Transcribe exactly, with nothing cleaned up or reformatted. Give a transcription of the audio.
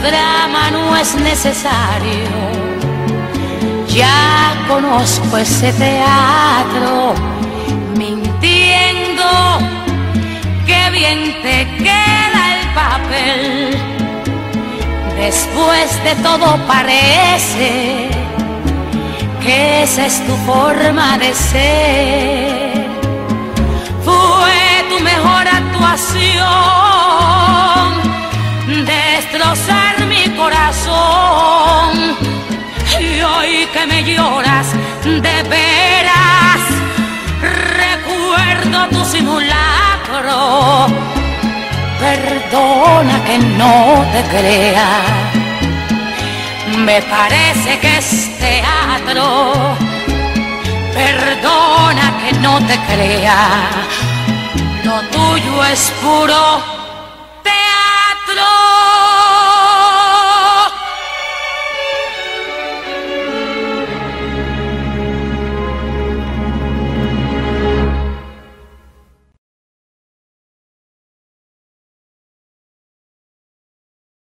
drama no es necesario. Ya conozco ese teatro, mintiendo, qué bien te queda el papel. Después de todo parece que esa es tu forma de ser. Fue tu mejor actuación, destrozar mi corazón. Y hoy que me lloras de veras, recuerdo tu simulacro. Perdona que no te crea, me parece que es teatro. Perdona que no te crea, lo tuyo es puro